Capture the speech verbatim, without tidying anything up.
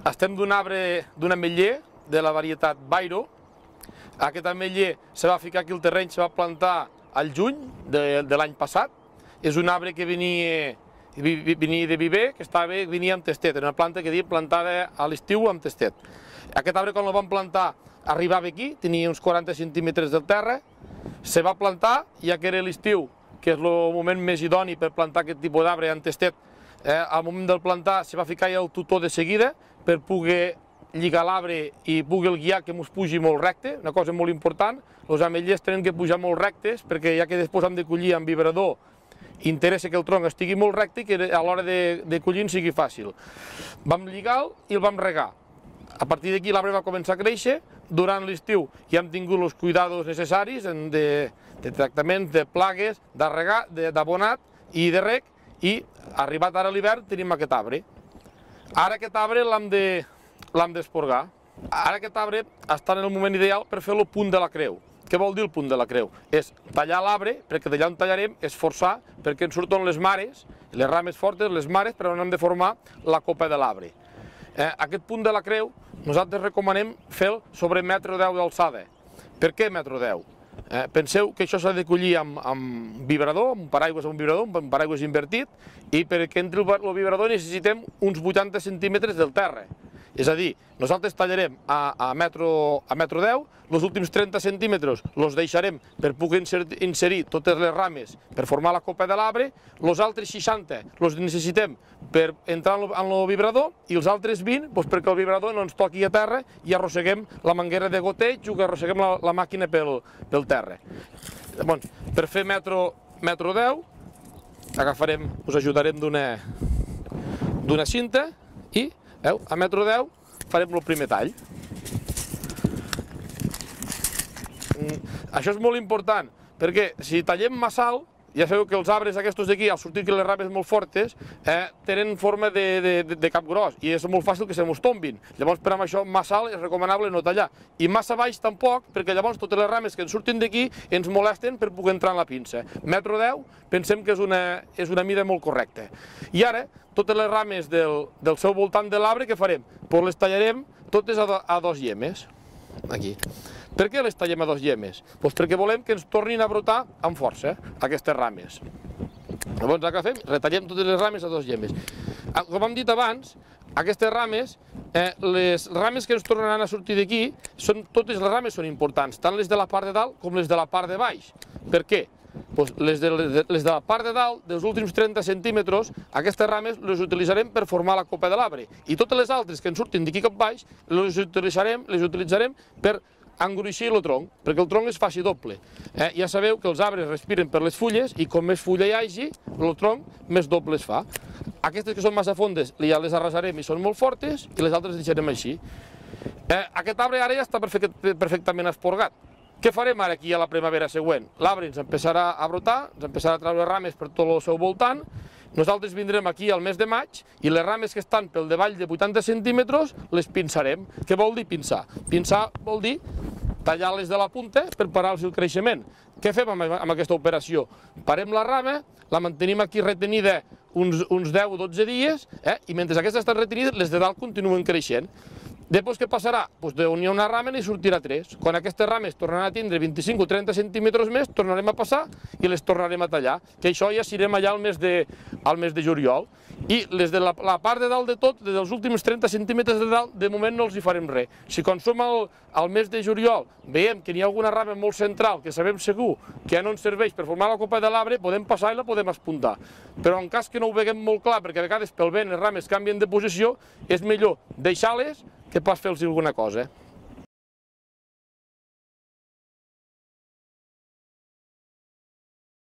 Estem d'un arbre d'un ametller de la varietat Bairo. Aquest ametller se va ficar aquí al terreny, se va plantar al juny de, de l'any passat. És un arbre que venia, venia de viver, que estava, venia amb testet, era una planta que diuen plantada a l'estiu amb testet. Aquest arbre quan el vam plantar arribava aquí, tenia uns quaranta centímetres del terra, se va plantar, ja que era l'estiu, que és el moment més idoni per plantar aquest tipus d'arbre amb testet, eh, al moment del plantar se va ficar ja el tutor de seguida per poder lligar l'arbre i poder guiar que ens pugi molt recte, una cosa molt important. Els ametllers tenen que pujar molt rectes perquè ja que després hem de collir amb vibrador interessa que el tronc estigui molt recte i que a l'hora de, de collir sigui fàcil. Vam lligar-lo i el vam regar. A partir d'aquí l'arbre va començar a créixer. Durant l'estiu ja hem tingut els cuidados necessaris de, de tractaments, de plagues, de regar, d'abonat i de reg, i arribat ara l'hivern tenim aquest arbre. Ara aquest arbre l'hem de, l'hem d'esporgar. Ara aquest arbre està en el moment ideal per fer el punt de la creu. Què vol dir el punt de la creu? És tallar l'arbre, perquè d'allà on tallarem és forçar perquè ens surten les mares, les rames fortes, les mares, però on hem de formar la copa de l'arbre. Eh, aquest punt de la creu nosaltres recomanem fer-lo sobre metre deu d'alçada. Per què metre deu? Eh, penseu que això s'ha de collir amb, amb vibrador, amb un paraigües amb un vibrador, amb un paraigües invertit, i perquè entri el, el vibrador necessitem uns vuitanta centímetres del terra. És a dir, nosaltres tallarem a, a, metro, a metro deu, els últims trenta centímetres els deixarem per poder inserir totes les rames per formar la copa de l'arbre, els altres seixanta els necessitem per entrar en el vibrador i els altres vint doncs perquè el vibrador no ens toqui a terra i arrosseguem la manguera de goteig o que arrosseguem la, la màquina pel, pel terra. Llavors, per fer metro, metro deu, agafarem, us ajudarem d'una d'una cinta i Veu? A metro deu farem el primer tall. Això és molt important, perquè si tallem massa alt, ja sabeu que els arbres aquests d'aquí, al sortir les rames molt fortes, eh, tenen forma de, de, de cap gros i és molt fàcil que se mos tombin. Llavors, per amb això, massa alt és recomanable no tallar. I massa baix tampoc, perquè llavors totes les rames que ens surtin d'aquí ens molesten per poder entrar en la pinça. Metro deu, pensem que és una, és una mida molt correcta. I ara, totes les rames del, del seu voltant de l'arbre, què farem? Pues les tallarem totes a, do, a dos llemes. Aquí. Per què les tallem a dos llemes? Pues perquè volem que ens tornin a brotar amb força aquestes rames. Llavors, què fem? Retallem totes les rames a dos llemes. Com hem dit abans, aquestes rames, eh, les rames que ens tornaran a sortir d'aquí, totes les rames són importants, tant les de la part de dalt com les de la part de baix. Per què? Pues les, de, les de la part de dalt, dels últims trenta centímetres, aquestes rames les utilitzarem per formar la copa de l'arbre. I totes les altres que ens surtin d'aquí cap baix, les utilitzarem, les utilitzarem per engruixir el tronc, perquè el tronc es faci doble. Eh, ja sabeu que els arbres respiren per les fulles i com més fulla hi hagi, el tronc més doble es fa. Aquestes que són massa fondes ja les arrasarem i són molt fortes i les altres les deixarem així. Eh, aquest arbre ara ja està perfect, perfectament esporgat. Què farem ara aquí a la primavera següent? L'arbre ens empezarà a brotar, ens empezarà a treure rames per tot el seu voltant, nosaltres vindrem aquí al mes de maig i les rames que estan pel davall de vuitanta centímetres les pinçarem. Què vol dir pinçar? Pinçar vol dir tallar-les de la punta per parar-los el creixement. Què fem amb, amb aquesta operació? Parem la rama, la mantenim aquí retenida uns, uns deu o dotze dies, eh? I mentre aquestes estan retenides, les de dalt continuen creixent. Després què passarà? Pues d'on hi ha una rama n'hi sortirà tres. Quan aquestes rames tornaran a tindre vint-i-cinc o trenta centímetres més, tornarem a passar i les tornarem a tallar. Que això ja serem allà al mes de, al mes de juliol. I les de la, la part de dalt de tot, dels últims trenta centímetres de dalt, de moment no els hi farem res. Si quan som al, al mes de juliol veiem que n'hi ha alguna rama molt central que sabem segur que ja no ens serveix per formar la copa de l'arbre, podem passar i la podem espuntar. Però en cas que no ho veiem molt clar, perquè a vegades pel vent les rames canvien de posició, és millor deixar-les que pas fer-los alguna cosa.